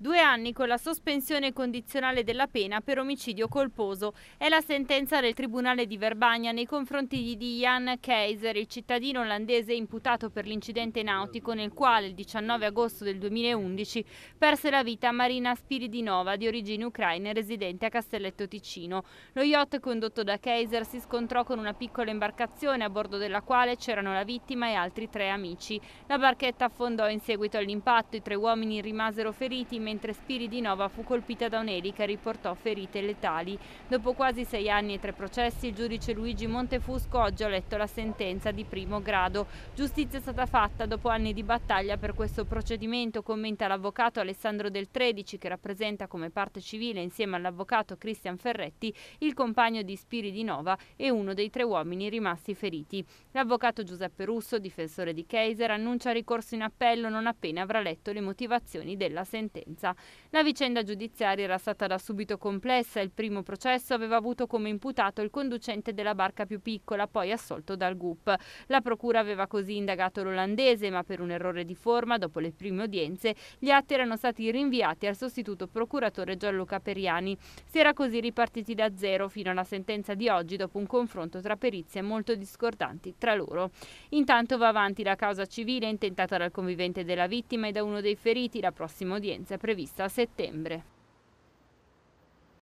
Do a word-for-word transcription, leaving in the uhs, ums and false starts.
Due anni con la sospensione condizionale della pena per omicidio colposo. È la sentenza del Tribunale di Verbania nei confronti di Jan Keizer, il cittadino olandese imputato per l'incidente nautico nel quale il diciannove agosto del duemilaundici perse la vita Marina Spiridinova, di origini ucraine, residente a Castelletto Ticino. Lo yacht condotto da Keizer si scontrò con una piccola imbarcazione a bordo della quale c'erano la vittima e altri tre amici. La barchetta affondò in seguito all'impatto, i tre uomini rimasero feriti mentre Spiridinova fu colpita da un'elica e riportò ferite letali. Dopo quasi sei anni e tre processi, il giudice Luigi Montefusco oggi ha letto la sentenza di primo grado. Giustizia è stata fatta dopo anni di battaglia per questo procedimento, commenta l'avvocato Alessandro Del Tredici, che rappresenta come parte civile insieme all'avvocato Cristian Ferretti il compagno di Spiridinova e uno dei tre uomini rimasti feriti. L'avvocato Giuseppe Russo, difensore di Keizer, annuncia ricorso in appello non appena avrà letto le motivazioni della sentenza. La vicenda giudiziaria era stata da subito complessa. Il primo processo aveva avuto come imputato il conducente della barca più piccola, poi assolto dal G U P. La procura aveva così indagato l'olandese, ma per un errore di forma, dopo le prime udienze, gli atti erano stati rinviati al sostituto procuratore Gianluca Periani. Si era così ripartiti da zero fino alla sentenza di oggi, dopo un confronto tra perizie molto discordanti tra loro. Intanto va avanti la causa civile intentata dal convivente della vittima e da uno dei feriti. La prossima udienza è prevista a settembre.